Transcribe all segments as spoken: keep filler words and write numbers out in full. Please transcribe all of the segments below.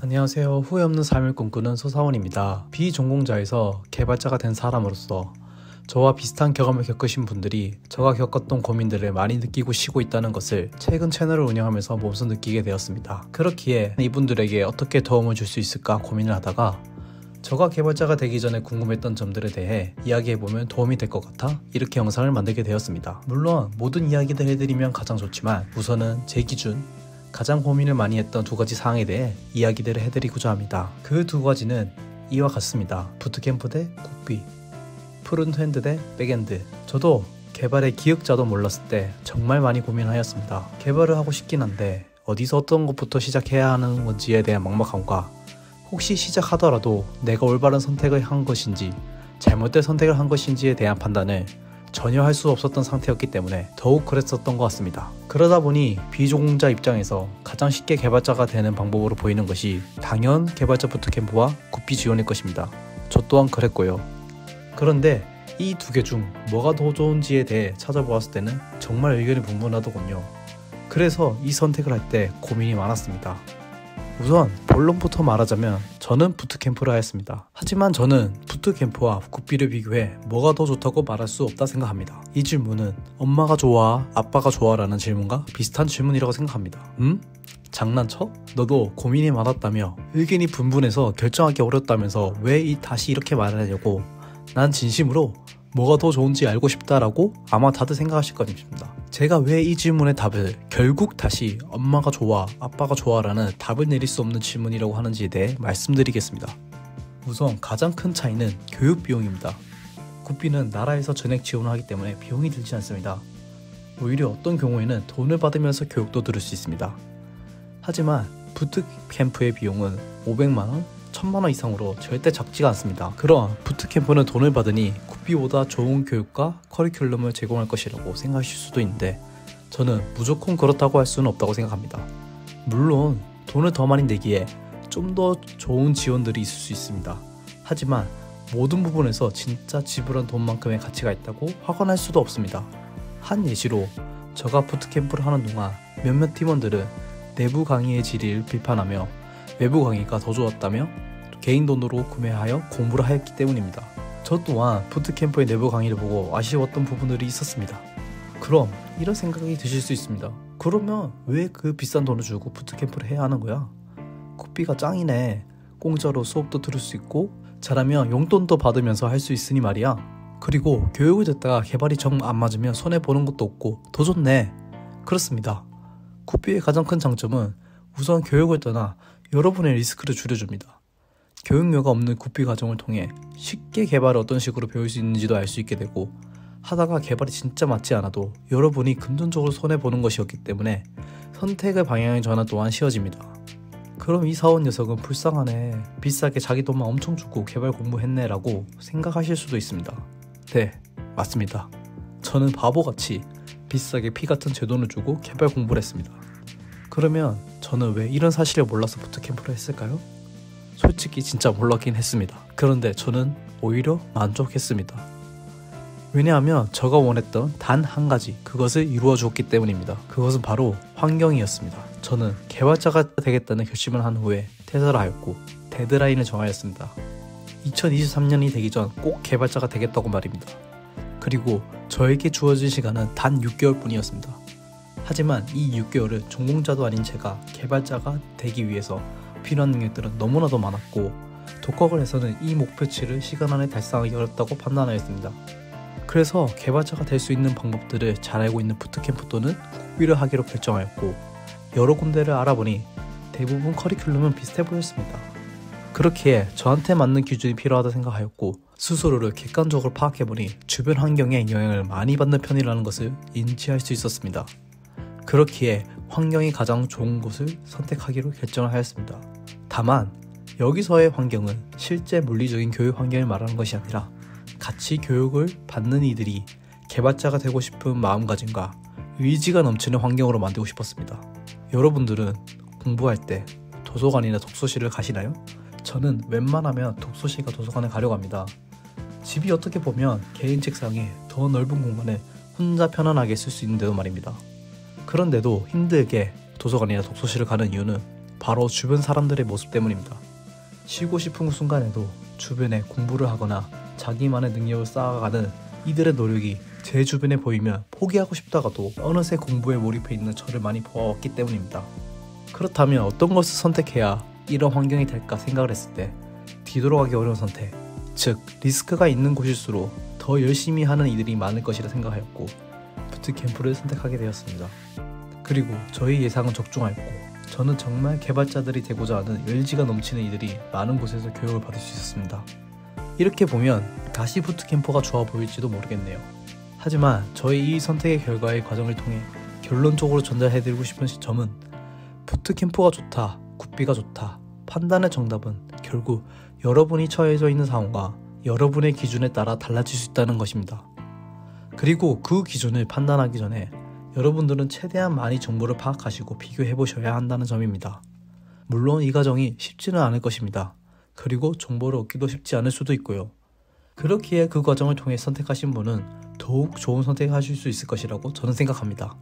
안녕하세요. 후회 없는 삶을 꿈꾸는 소사원입니다. 비전공자에서 개발자가 된 사람으로서 저와 비슷한 경험을 겪으신 분들이 제가 겪었던 고민들을 많이 느끼고 쉬고 있다는 것을 최근 채널을 운영하면서 몸소 느끼게 되었습니다. 그렇기에 이분들에게 어떻게 도움을 줄 수 있을까 고민을 하다가 저가 개발자가 되기 전에 궁금했던 점들에 대해 이야기해보면 도움이 될 것 같아 이렇게 영상을 만들게 되었습니다. 물론 모든 이야기들 해드리면 가장 좋지만 우선은 제 기준 가장 고민을 많이 했던 두 가지 사항에 대해 이야기들을 해드리고자 합니다. 그 두 가지는 이와 같습니다. 부트캠프 대 굿비, 프론트엔드 대 백엔드. 저도 개발의 기역자도 몰랐을 때 정말 많이 고민하였습니다. 개발을 하고 싶긴 한데 어디서 어떤 것부터 시작해야 하는 건지에 대한 막막함과 혹시 시작하더라도 내가 올바른 선택을 한 것인지 잘못된 선택을 한 것인지에 대한 판단을 전혀 할 수 없었던 상태였기 때문에 더욱 그랬었던 것 같습니다. 그러다 보니 비전공자 입장에서 가장 쉽게 개발자가 되는 방법으로 보이는 것이 당연 개발자 부트캠프와 굿비 지원일 것입니다. 저 또한 그랬고요. 그런데 이 두 개 중 뭐가 더 좋은지에 대해 찾아보았을 때는 정말 의견이 분분하더군요. 그래서 이 선택을 할 때 고민이 많았습니다. 우선 본론부터 말하자면 저는 부트캠프를 하였습니다. 하지만 저는 부트캠프와 굿비를 비교해 뭐가 더 좋다고 말할 수 없다 생각합니다. 이 질문은 엄마가 좋아, 아빠가 좋아 라는 질문과 비슷한 질문이라고 생각합니다. 음? 장난쳐? 너도 고민이 많았다며 의견이 분분해서 결정하기 어렵다면서 왜 이 다시 이렇게 말하냐고. 난 진심으로 뭐가 더 좋은지 알고 싶다라고 아마 다들 생각하실 것입니다. 제가 왜 이 질문의 답을 결국 다시 엄마가 좋아, 아빠가 좋아 라는 답을 내릴 수 없는 질문이라고 하는지에 대해 말씀드리겠습니다. 우선 가장 큰 차이는 교육 비용입니다. 굿비는 나라에서 전액 지원을 하기 때문에 비용이 들지 않습니다. 오히려 어떤 경우에는 돈을 받으면서 교육도 들을 수 있습니다. 하지만 부트캠프의 비용은 오백만 원, 천만 원 이상으로 절대 작지가 않습니다. 그럼 부트캠프는 돈을 받으니 굿비보다 좋은 교육과 커리큘럼을 제공할 것이라고 생각하실 수도 있는데 저는 무조건 그렇다고 할 수는 없다고 생각합니다. 물론 돈을 더 많이 내기에 좀 더 좋은 지원들이 있을 수 있습니다. 하지만 모든 부분에서 진짜 지불한 돈만큼의 가치가 있다고 확언할 수도 없습니다. 한 예시로 제가 부트캠프를 하는 동안 몇몇 팀원들은 내부 강의의 질을 비판하며 외부 강의가 더 좋았다며 개인 돈으로 구매하여 공부를 하였기 때문입니다. 저 또한 부트캠프의 내부 강의를 보고 아쉬웠던 부분들이 있었습니다. 그럼 이런 생각이 드실 수 있습니다. 그러면 왜 그 비싼 돈을 주고 부트캠프를 해야 하는 거야? 굿비가 짱이네. 공짜로 수업도 들을 수 있고 잘하면 용돈도 받으면서 할 수 있으니 말이야. 그리고 교육을 듣다가 개발이 정 안 맞으면 손해보는 것도 없고 더 좋네. 그렇습니다. 굿비의 가장 큰 장점은 우선 교육을 떠나 여러분의 리스크를 줄여줍니다. 교육료가 없는 굿비 과정을 통해 쉽게 개발을 어떤 식으로 배울 수 있는지도 알 수 있게 되고 하다가 개발이 진짜 맞지 않아도 여러분이 금전적으로 손해보는 것이었기 때문에 선택의 방향의 전환 또한 쉬워집니다. 그럼 이 사원 녀석은 불쌍하네. 비싸게 자기 돈만 엄청 주고 개발 공부했네 라고 생각하실 수도 있습니다. 네, 맞습니다. 저는 바보같이 비싸게 피같은 제 돈을 주고 개발 공부를 했습니다. 그러면 저는 왜 이런 사실을 몰라서 부트캠프를 했을까요? 솔직히 진짜 몰랐긴 했습니다. 그런데 저는 오히려 만족했습니다. 왜냐하면 제가 원했던 단 한 가지 그것을 이루어 주었기 때문입니다. 그것은 바로 환경이었습니다. 저는 개발자가 되겠다는 결심을 한 후에 퇴사를 하였고 데드라인을 정하였습니다. 이천이십삼 년이 되기 전 꼭 개발자가 되겠다고 말입니다. 그리고 저에게 주어진 시간은 단 육 개월 뿐이었습니다. 하지만 이 육 개월을 전공자도 아닌 제가 개발자가 되기 위해서 필요한 능력들은 너무나도 많았고 독학을해서는 이 목표치를 시간 안에 달성하기 어렵다고 판단하였습니다. 그래서 개발자가 될 수 있는 방법들을 잘 알고 있는 부트캠프 또는 굿비를 하기로 결정하였고 여러 군데를 알아보니 대부분 커리큘럼은 비슷해 보였습니다. 그렇기에 저한테 맞는 기준이 필요하다 생각하였고 스스로를 객관적으로 파악해보니 주변 환경에 영향을 많이 받는 편이라는 것을 인지할 수 있었습니다. 그렇기에 환경이 가장 좋은 곳을 선택하기로 결정을 하였습니다. 다만 여기서의 환경은 실제 물리적인 교육 환경을 말하는 것이 아니라 같이 교육을 받는 이들이 개발자가 되고 싶은 마음가짐과 의지가 넘치는 환경으로 만들고 싶었습니다. 여러분들은 공부할 때 도서관이나 독서실을 가시나요? 저는 웬만하면 독서실과 도서관에 가려고 합니다. 집이 어떻게 보면 개인 책상에 더 넓은 공간을 혼자 편안하게 쓸 수 있는데도 말입니다. 그런데도 힘들게 도서관이나 독서실을 가는 이유는 바로 주변 사람들의 모습 때문입니다. 쉬고 싶은 순간에도 주변에 공부를 하거나 자기만의 능력을 쌓아가는 이들의 노력이 제 주변에 보이면 포기하고 싶다가도 어느새 공부에 몰입해 있는 저를 많이 보아왔기 때문입니다. 그렇다면 어떤 것을 선택해야 이런 환경이 될까 생각을 했을 때 뒤돌아가기 어려운 선택, 즉 리스크가 있는 곳일수록 더 열심히 하는 이들이 많을 것이라 생각하였고 부트캠프를 선택하게 되었습니다. 그리고 저희 예상은 적중하였고 저는 정말 개발자들이 되고자 하는 열지가 넘치는 이들이 많은 곳에서 교육을 받을 수 있었습니다. 이렇게 보면 다시 부트캠프가 좋아 보일지도 모르겠네요. 하지만 저희 이 선택의 결과의 과정을 통해 결론적으로 전달해드리고 싶은 점은 부트캠프가 좋다, 굿비가 좋다, 판단의 정답은 결국 여러분이 처해져 있는 상황과 여러분의 기준에 따라 달라질 수 있다는 것입니다. 그리고 그 기준을 판단하기 전에 여러분들은 최대한 많이 정보를 파악하시고 비교해보셔야 한다는 점입니다. 물론 이 과정이 쉽지는 않을 것입니다. 그리고 정보를 얻기도 쉽지 않을 수도 있고요. 그렇기에 그 과정을 통해 선택하신 분은 더욱 좋은 선택을 하실 수 있을 것이라고 저는 생각합니다.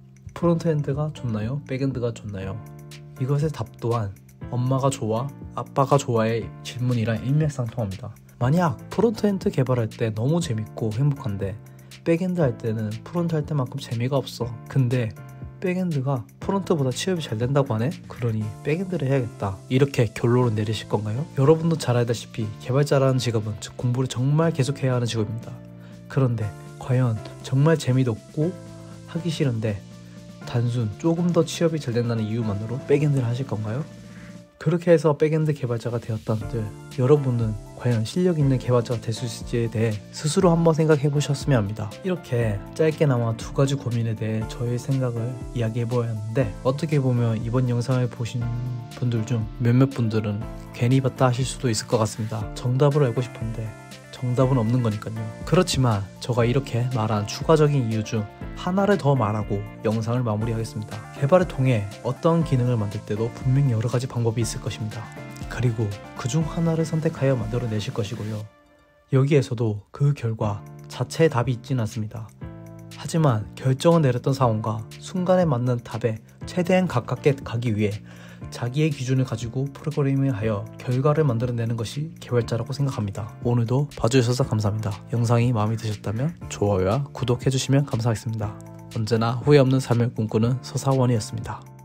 프론트엔드가 좋나요? 백엔드가 좋나요? 이것의 답 또한 엄마가 좋아? 아빠가 좋아의 질문이랑 일맥상통합니다. 만약 프론트엔드 개발할 때 너무 재밌고 행복한데 백엔드 할 때는 프론트 할 때만큼 재미가 없어. 근데 백엔드가 프론트보다 취업이 잘 된다고 하네? 그러니 백엔드를 해야겠다. 이렇게 결론을 내리실 건가요? 여러분도 잘 알다시피 개발자라는 직업은 즉 공부를 정말 계속해야 하는 직업입니다. 그런데 과연 정말 재미도 없고 하기 싫은데 단순 조금 더 취업이 잘 된다는 이유만으로 백엔드를 하실 건가요? 그렇게 해서 백엔드 개발자가 되었다는들 여러분은 과연 실력 있는 개발자가 될 수 있을지에 대해 스스로 한번 생각해 보셨으면 합니다. 이렇게 짧게나마 두 가지 고민에 대해 저의 생각을 이야기해 보았는데 어떻게 보면 이번 영상을 보신 분들 중 몇몇 분들은 괜히 봤다 하실 수도 있을 것 같습니다. 정답을 알고 싶은데 정답은 없는 거니까요. 그렇지만 제가 이렇게 말한 추가적인 이유 중 하나를 더 말하고 영상을 마무리하겠습니다. 개발을 통해 어떤 기능을 만들 때도 분명 여러 가지 방법이 있을 것입니다. 그리고 그중 하나를 선택하여 만들어내실 것이고요. 여기에서도 그 결과 자체의 답이 있지는 않습니다. 하지만 결정을 내렸던 상황과 순간에 맞는 답에 최대한 가깝게 가기 위해 자기의 기준을 가지고 프로그래밍을 하여 결과를 만들어내는 것이 개발자라고 생각합니다. 오늘도 봐주셔서 감사합니다. 영상이 마음에 드셨다면 좋아요와 구독해주시면 감사하겠습니다. 언제나 후회 없는 삶을 꿈꾸는 서사원이었습니다.